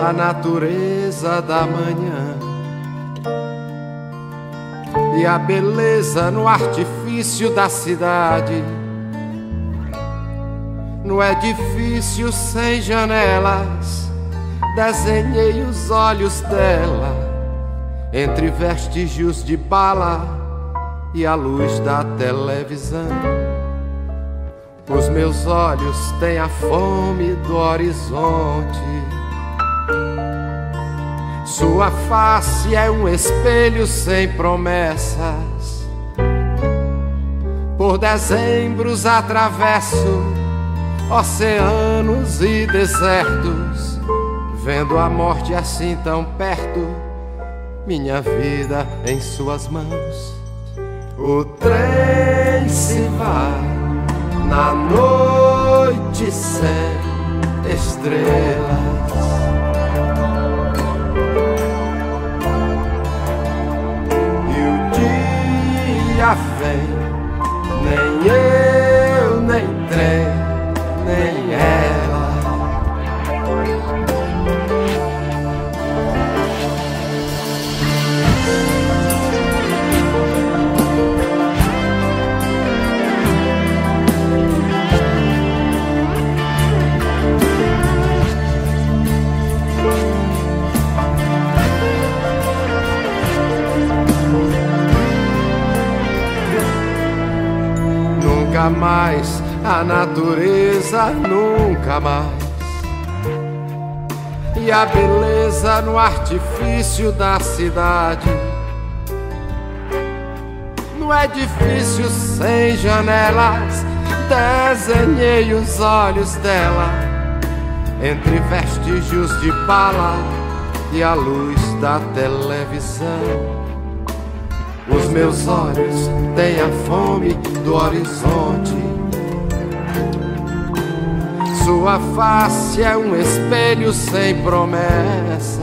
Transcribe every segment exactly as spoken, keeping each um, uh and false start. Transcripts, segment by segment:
a natureza da manhã e a beleza no artifício da cidade. No edifício sem janelas, desenhei os olhos dela entre vestígios de bala e a luz da televisão. Os meus olhos têm a fome do horizonte. Sua face é um espelho sem promessas. Por dezembros atravesso oceanos e desertos, vendo a morte assim tão perto, minha vida em suas mãos. O trem se vai na noite sem estrelas, e o dia vem, nem eu, nem trem, nem ela. Nunca mais a natureza, nunca mais, e a beleza no artifício da cidade. No edifício sem janelas, desenhei os olhos dela entre vestígios de bala e a luz da televisão. Os meus olhos têm a fome do horizonte. Sua face é um espelho sem promessas.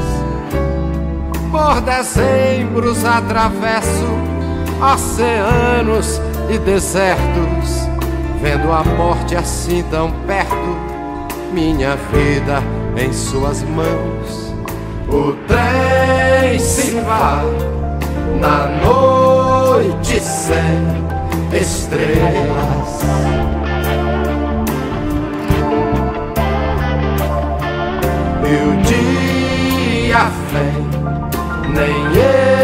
Por dezembros atravesso oceanos e desertos, vendo a morte assim tão perto, minha vida em suas mãos. O trem se vai na noite sem estrelas, e o dia vem, nem eu